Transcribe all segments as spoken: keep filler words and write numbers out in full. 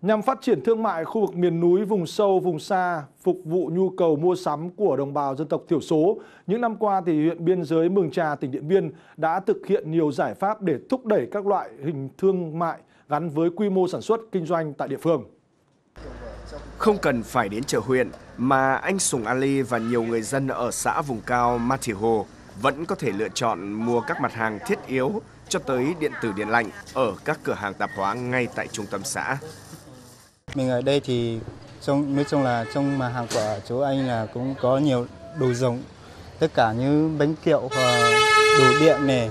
Nhằm phát triển thương mại khu vực miền núi, vùng sâu, vùng xa, phục vụ nhu cầu mua sắm của đồng bào dân tộc thiểu số, những năm qua thì huyện biên giới Mường Trà, tỉnh Điện Biên đã thực hiện nhiều giải pháp để thúc đẩy các loại hình thương mại gắn với quy mô sản xuất kinh doanh tại địa phương. Không cần phải đến chợ huyện mà anh Sùng Ali và nhiều người dân ở xã vùng cao Ma Thị Hồ vẫn có thể lựa chọn mua các mặt hàng thiết yếu cho tới điện tử điện lạnh ở các cửa hàng tạp hóa ngay tại trung tâm xã. Mình ở đây thì trong nói chung là trong mặt hàng của chỗ anh là cũng có nhiều đồ dùng, tất cả như bánh kẹo và đồ điện này,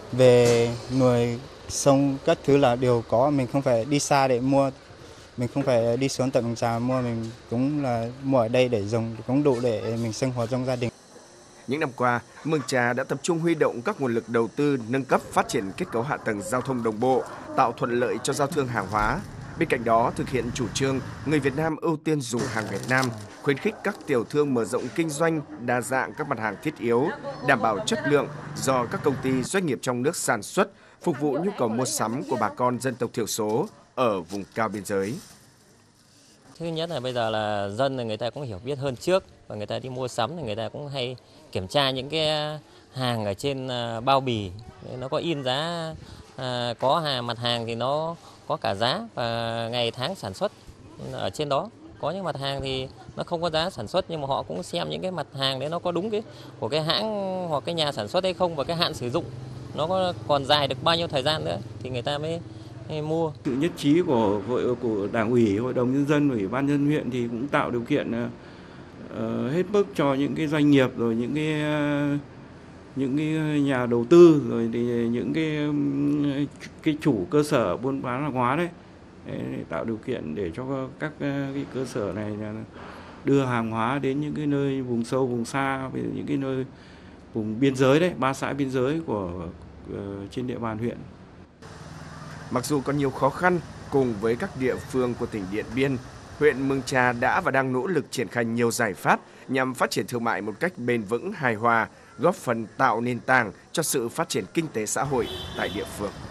về nồi xong các thứ là đều có, mình không phải đi xa để mua, mình không phải đi xuống tận Mường Trà mua, mình cũng là mua ở đây để dùng, cũng đủ để mình sinh hoạt trong gia đình. Những năm qua, Mường Trà đã tập trung huy động các nguồn lực đầu tư nâng cấp phát triển kết cấu hạ tầng giao thông đồng bộ, tạo thuận lợi cho giao thương hàng hóa. Bên cạnh đó, thực hiện chủ trương người Việt Nam ưu tiên dùng hàng Việt Nam, khuyến khích các tiểu thương mở rộng kinh doanh, đa dạng các mặt hàng thiết yếu, đảm bảo chất lượng do các công ty doanh nghiệp trong nước sản xuất, phục vụ nhu cầu mua sắm của bà con dân tộc thiểu số ở vùng cao biên giới. Thứ nhất là bây giờ là dân là người ta cũng hiểu biết hơn trước, và người ta đi mua sắm thì người ta cũng hay kiểm tra những cái hàng ở trên bao bì, nó có in giá, có hàng mặt hàng thì nó có cả giá và ngày tháng sản xuất ở trên đó. Có những mặt hàng thì nó không có giá sản xuất, nhưng mà họ cũng xem những cái mặt hàng đấy nó có đúng cái của cái hãng hoặc cái nhà sản xuất hay không, và cái hạn sử dụng nó có còn dài được bao nhiêu thời gian nữa thì người ta mới mua. Sự nhất trí của hội của Đảng ủy, Hội đồng nhân dân, Ủy ban nhân dân huyện thì cũng tạo điều kiện uh, hết mức cho những cái doanh nghiệp, rồi những cái uh, những cái nhà đầu tư, rồi thì những cái cái chủ cơ sở buôn bán hàng hóa đấy, để tạo điều kiện để cho các cái cơ sở này đưa hàng hóa đến những cái nơi vùng sâu vùng xa, những cái nơi vùng biên giới đấy, ba xã biên giới của uh, trên địa bàn huyện. Mặc dù còn nhiều khó khăn, cùng với các địa phương của tỉnh Điện Biên, huyện Mường Trà đã và đang nỗ lực triển khai nhiều giải pháp nhằm phát triển thương mại một cách bền vững, hài hòa, góp phần tạo nền tảng cho sự phát triển kinh tế xã hội tại địa phương.